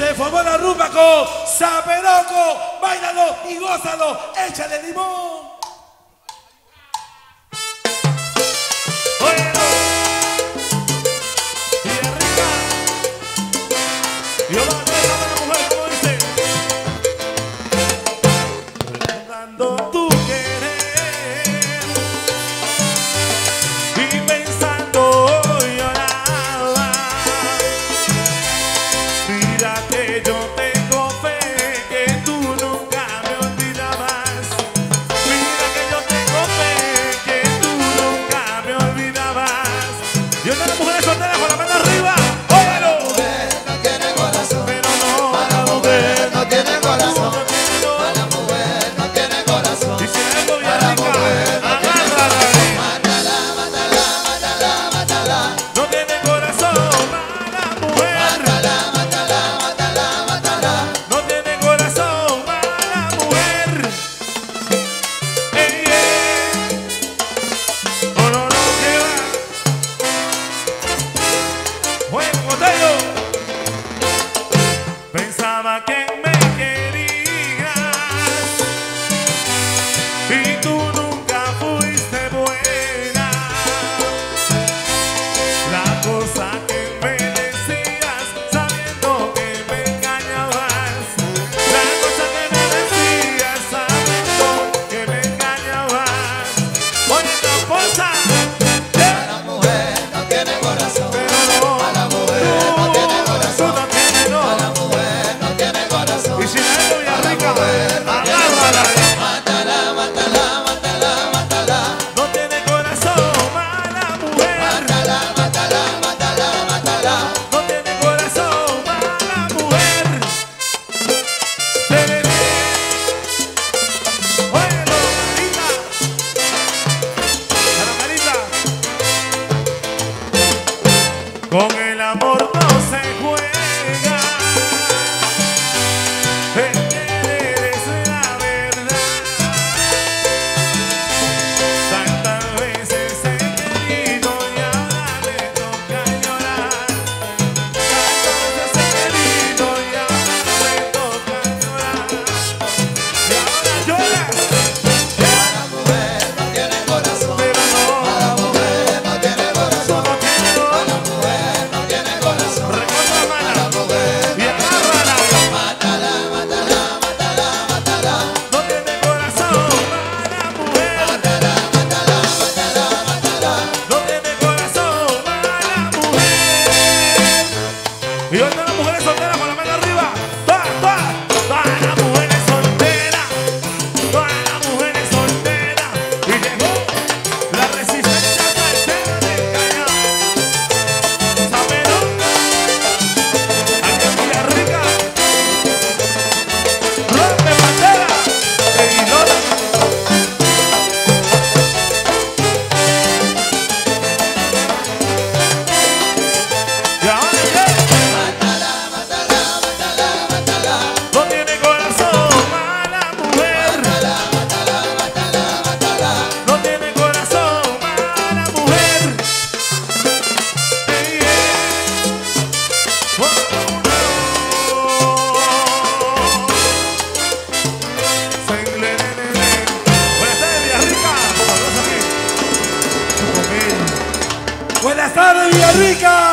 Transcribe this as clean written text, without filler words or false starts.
Se formó la rumba con Zaperoco. Báilalo y gózalo. Échale limón. Óyelo. Y arriba. Yo lo voy a la mujer, como dice. Recordando tu querer y pensando lloraba. Mira que yo tengo fe que tú nunca me olvidabas. Mira que yo tengo fe que tú nunca me olvidabas. Y una de las mujeres solteras con la mano arriba. ¡Óyelo! No tiene corazón. Pero no, A la mujer no tiene corazón. no. A la mujer no tiene corazón. Y si algo bien A la rica, mujer no tiene agárrala. corazón. Mátala, mátala, mátala, mátala. No tiene corazón para la mujer. Mátala, mátala, mátala, mátala. No tiene corazón para la mujer. Ey, ey. No, no, no, que va. Buen botello. Pensaba que me querías y tú nunca fuiste buena. La cosa que me decías sabiendo que me engañabas. La cosa que me decías sabiendo que me engañabas. Oye, tramposa, A la mujer no tiene corazón. pero no. A la mujer no tiene Tú corazón. no tienes, no. A la mujer no tiene corazón. Y si la es A la rica, mujer no tiene agárrala. corazón. Mátala, mátala, mátala, mátala. No tiene corazón para la mujer. Mátala, mátala, mátala, mátala. No tiene corazón para la mujer. Seré. Óyelo, Marita. A la Marita. Con el amor no se juega. Querer es la verdad. Tantas veces he querido y ahora me toca llorar. Tantas veces he querido y ahora me toca llorar. Y ahora lloras, A la mujer no tiene corazón. pero A la no, mujer no tiene tú corazón. no tienes, A no. la mujer no tiene corazón. Recorta la A la mano mujer y agárrala. mátala, mátala, mátala, mátala. No tiene corazón para la mujer. Mátala, mátala, mátala, mátala. No tiene corazón para la mujer. Y hoy todas las mujeres solteras con la mano arriba. Todas las mujeres solteras. Todas las mujeres solteras. Y llegó la resistencia saltera de Callao. Zaperoco. Aquí en Villarrica. Rompe bandera. Seguidora. Y ahora qué? Mátala, mátala, mátala, mátala. No tiene corazón para la mujer. Mátala, mátala, mátala, mátala. No tiene corazón para la mujer. Ey, ey. Oh, no. Buenas tardes, Villarrica. Saludos aquí. Buenas tardes, Villarrica.